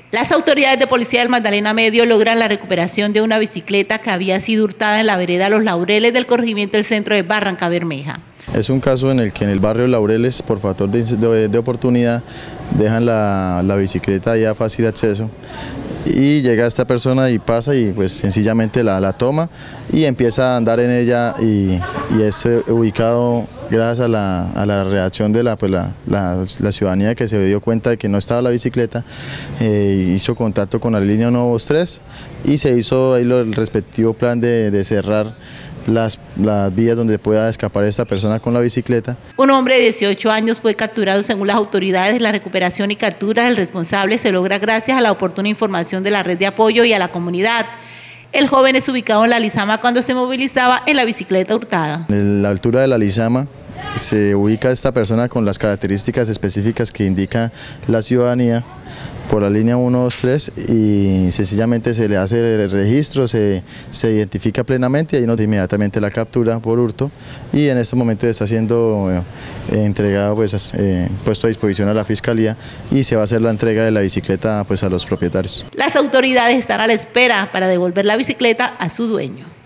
Las autoridades de Policía del Magdalena Medio logran la recuperación de una bicicleta que había sido hurtada en la vereda Los Laureles del corregimiento del centro de Barrancabermeja. Es un caso en el que en el barrio Laureles, por factor de oportunidad, dejan la bicicleta ya a fácil acceso y llega esta persona y pasa y pues sencillamente la toma y empieza a andar en ella y es ubicado gracias a la reacción de la ciudadanía, que se dio cuenta de que no estaba la bicicleta, hizo contacto con la línea 123 y se hizo ahí el respectivo plan de cerrar las vías donde pueda escapar esta persona con la bicicleta. Un hombre de 18 años fue capturado según las autoridades. La recuperación y captura del responsable se logra gracias a la oportuna información de la red de apoyo y a la comunidad. El joven es ubicado en la Lizama cuando se movilizaba en la bicicleta hurtada. En la altura de la Lizama se ubica esta persona con las características específicas que indica la ciudadanía por la línea 123 y sencillamente se le hace el registro, se identifica plenamente y ahí inmediatamente la captura por hurto y en este momento está siendo entregado, puesto a disposición a la Fiscalía y se va a hacer la entrega de la bicicleta a los propietarios. Las autoridades están a la espera para devolver la bicicleta a su dueño.